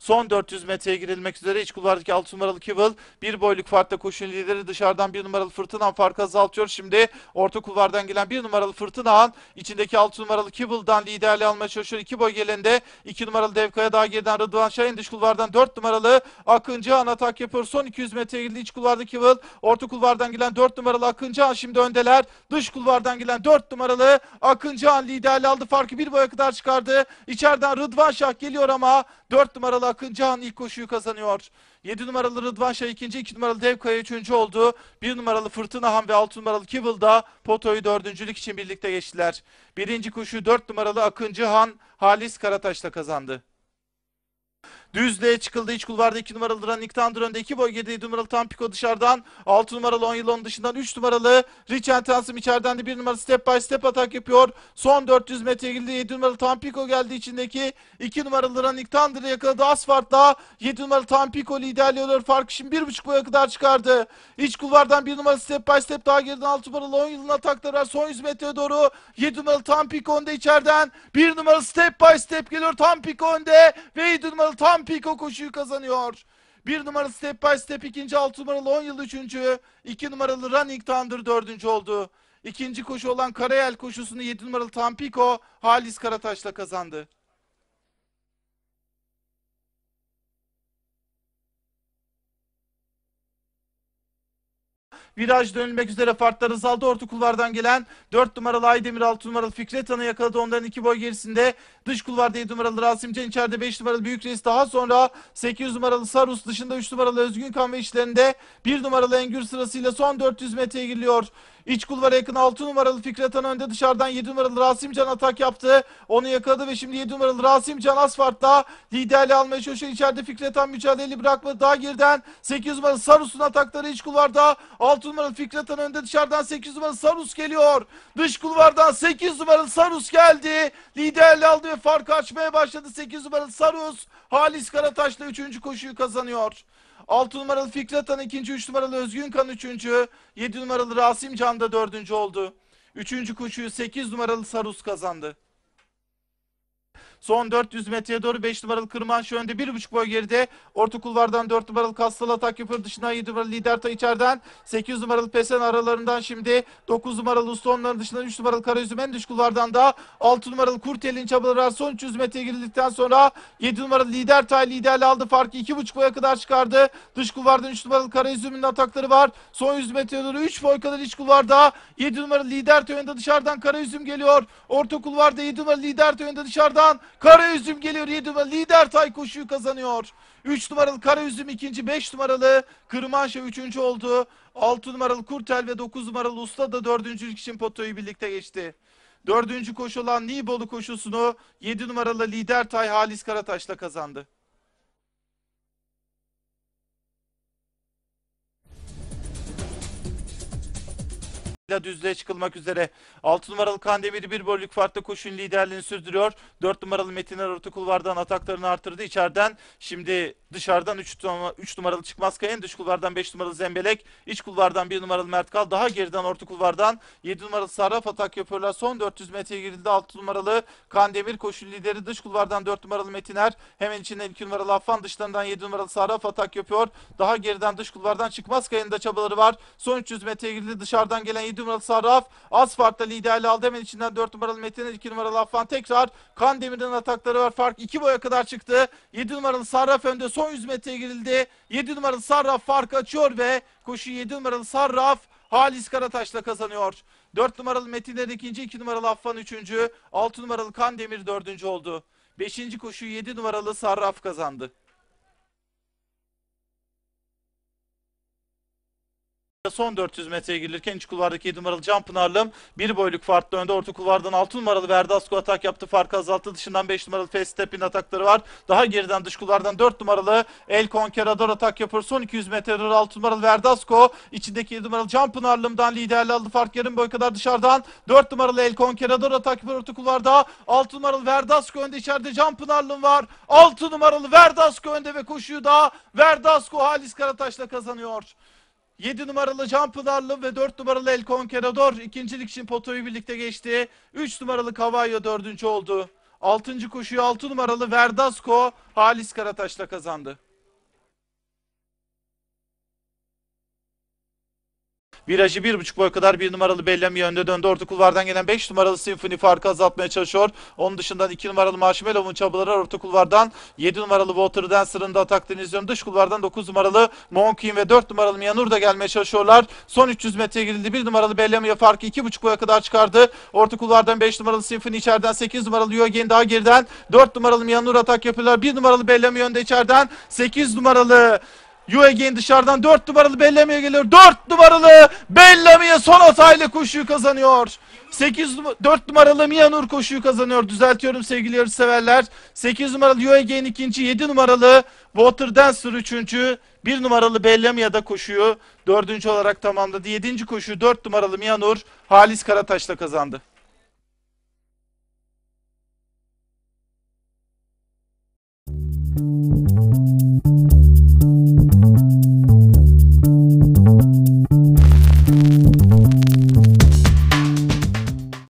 Son 400 metreye girilmek üzere. İç kulvardaki 6 numaralı Kibble bir boyluk farkla koşun lideri. Dışarıdan 1 numaralı Fırtına farkı azaltıyor. Şimdi orta kulvardan gelen 1 numaralı Fırtına içindeki 6 numaralı Kibble'dan liderliği almaya çalışıyor. 2 boy gelende 2 numaralı Devkaya daha geriden Rıdvan Şahin, dış kulvardan 4 numaralı Akıncıhan atak yapıyor. Son 200 metreye girdi. İç kulvarda Kibble. Orta kulvardan gelen 4 numaralı Akıncıhan şimdi öndeler. Dış kulvardan gelen 4 numaralı Akıncıhan liderliği aldı. Farkı bir boya kadar çıkardı. İçeriden Rıdvan Şah geliyor ama 4 numaralı Akıncıhan ilk koşuyu kazanıyor. 7 numaralı Rıdvan Şah ikinci, 2 numaralı Devkaya üçüncü oldu. 1 numaralı Fırtınahan ve 6 numaralı Kibble da potoyu dördüncülük için birlikte geçtiler. Birinci koşu 4 numaralı Akıncıhan Halis Karataş'ta kazandı. Düzlüğe çıkıldı. İç kulvarda 2 numaralı Running Thunder önde. 2 boy geride 7 numaralı Tampico dışarıdan. 6 numaralı 10 yıl onun dışından. 3 numaralı Rich and Handsome içeriden de 1 numaralı Step by Step atak yapıyor. Son 400 metre girdi. 7 numaralı Tampico geldi içindeki. 2 numaralı Running Thunder'ı yakaladı. Asfalt'ta 7 numaralı Tampico liderliyor. Farkı şimdi 1,5 boya kadar çıkardı. İç kulvardan 1 numaralı Step by Step daha geriden 6 numaralı 10 yılın atakları var. Son 100 metreye doğru 7 numaralı Tampico önde içeriden. 1 numaralı Step by Step geliyor. Tampico önde ve 7 numaralı Tampico koşuyu kazanıyor. 1 numaralı Step by Step ikinci, 6 numaralı 10 yıl üçüncü, 2 numaralı Running Thunder dördüncü oldu. İkinci koşu olan Karayel koşusunu 7 numaralı Tampico Halis Karataş'la kazandı. Viraj dönülmek üzere, farklar azaldı. Orta kulvardan gelen 4 numaralı Aydemir, 6 numaralı Fikret Han'ı yakaladı. Onların 2 boy gerisinde. Dış kulvarda 7 numaralı Rasimcan, içeride 5 numaralı Büyük Reis. Daha sonra 8 numaralı Sarus, dışında 3 numaralı Özgün Kan ve içlerinde 1 numaralı Engür sırasıyla son 400 metreye giriliyor. İç kulvara yakın 6 numaralı Fikret Han önde, dışarıdan 7 numaralı Rasimcan atak yaptı. Onu yakaladı ve şimdi 7 numaralı Rasimcan asfaltta liderliği almaya çalışıyor. İçeride Fikret Han mücadeleyi bırakmadı. Daha geriden 8 numaralı Sarus'un atakları iç kulvarda. 6 numaralı Fikret Han önde, dışarıdan 8 numaralı Sarus geliyor. Dış kulvardan 8 numaralı Sarus geldi. Liderliği aldı ve farkı açmaya başladı. 8 numaralı Sarus Halis Karataş'la 3. koşuyu kazanıyor. 6 numaralı Fikret Han ikinci, 3 numaralı Özgün Kan üçüncü, 7 numaralı Rasim Can da dördüncü oldu. Üçüncü koşuyu 8 numaralı Sarus kazandı. Son 400 metreye doğru 5 numaralı Kırmanşı önde, 1,5 boy geride. Orta kulvardan 4 numaralı Kastal atak yapıyor. Dışına 7 numaralı Liderta içeriden. 8 numaralı Pesen aralarından şimdi 9 numaralı Usta, onların dışından 3 numaralı Karayüzüm, en dış kulvardan da 6 numaralı Kurtel'in çabaları var. Son 300 metreye girildikten sonra 7 numaralı Lidertay liderliği aldı. Farkı 2,5 boya kadar çıkardı. Dış kulvardan 3 numaralı Karayüzüm'ün atakları var. Son 100 metreye doğru 3 boy kadar iç kulvarda 7 numaralı Lidertay önde, dışarıdan Karayüzüm geliyor. Orta kulvarda 7 numaralı Lidertay önde, dışarıdan Karayüzüm geliyor. 7 numaralı Lidertay koşuyu kazanıyor. 3 numaralı Karayüzüm ikinci, 5 numaralı Kırmanşa üçüncü oldu. 6 numaralı Kurtel ve 9 numaralı Usta da dördüncülük için potoyu birlikte geçti. Dördüncü koşu olan Nibolu koşusunu 7 numaralı Lidertay Halis Karataş'la kazandı. Düzlüğe çıkılmak üzere. 6 numaralı Kandemir bir boyluk farklı koşun liderliğini sürdürüyor. 4 numaralı Metiner orta kulvardan ataklarını artırdı içeriden. Şimdi dışarıdan 3 numaralı Çıkmaz Kayın, dış kulvardan 5 numaralı Zembelek, iç kulvardan 1 numaralı Mert Kal, daha geriden orta kulvardan 7 numaralı Sarraf atak yapıyorlar. Son 400 metreye girildi. 6 numaralı Kandemir koşun lideri, dış kulvardan 4 numaralı Metiner, hemen içinden 2 numaralı Affan, dışlarından 7 numaralı Sarraf atak yapıyor. Daha geriden dış kulvardan Çıkmaz Kayın da çabaları var. Son 300 metreye girildi. Dışarıdan gelen 7 numaralı Sarraf asfaltta liderliği aldı. Hemen içinden 4 numaralı Metiner, 2 numaralı Affan, tekrar Kandemir'in atakları var. Fark 2 boya kadar çıktı. 7 numaralı Sarraf önde. Son 100 metreye girildi. 7 numaralı Sarraf fark açıyor ve koşu 7 numaralı Sarraf Halis Karataş'la kazanıyor. 4 numaralı Metiner ikinci, 2 numaralı Affan üçüncü, 6 numaralı Kandemir dördüncü oldu. 5. koşuyu 7 numaralı Sarraf kazandı. Son 400 metreye girilirken iç kulvardaki 7 numaralı Can Pınarlım bir boyluk farklı önde. Orta kulvardan 6 numaralı Verdasko atak yaptı. Farkı azalttı. Dışından 5 numaralı Festep'in atakları var. Daha geriden dış kulvardan 4 numaralı El Conquerador atak yapıyor. Son 200 metrede 6 numaralı Verdasko içindeki 7 numaralı Can Pınarlım'dan liderliği aldı. Fark yarım boy kadar dışarıdan 4 numaralı El Conquerador atak yapıyor. Orta kulvarda 6 numaralı Verdasko önde, içeride Can Pınarlım var. 6 numaralı Verdasko önde ve koşuyu da Verdasko Halis Karataş'la kazanıyor. 7 numaralı Can Pınarlı ve 4 numaralı El Conquerador ikincilik için potoyu birlikte geçti. 3 numaralı Cavallo dördüncü oldu. 6. koşuyu 6 numaralı Verdasco Halis Karataş'la kazandı. Virajı 1,5 boy kadar 1 numaralı Bellamy önde döndü. Orta kulvardan gelen 5 numaralı Symphony farkı azaltmaya çalışıyor. Onun dışından 2 numaralı Marshmallow'un çabaları orta kulvardan 7 numaralı Water Dancer'ın da ataklarını izliyorum. Dış kulvardan 9 numaralı Monkey ve 4 numaralı Mianur da gelmeye çalışıyorlar. Son 300 metreye girildi. 1 numaralı Bellamy'ye farkı 2,5 boya kadar çıkardı. Orta kulvardan 5 numaralı Symphony içeriden, 8 numaralı Yogen daha geriden. 4 numaralı Mianur atak yapıyorlar. 1 numaralı Bellamy önde içeriden. 8 numaralı Again dışarıdan 4 numaralı Bellamy'ye geliyor. 4 numaralı Bellamy'ye son hatayla koşuyu kazanıyor. 4 numaralı Mianur koşuyu kazanıyor. Düzeltiyorum sevgili yarışseverler. 8 numaralı Again ikinci, 7 numaralı Water Dancer üçüncü, 1 numaralı Bellamy'ye da koşuyu dördüncü olarak tamamladı. 7. koşuyu 4 numaralı Mianur Halis Karataş'la kazandı.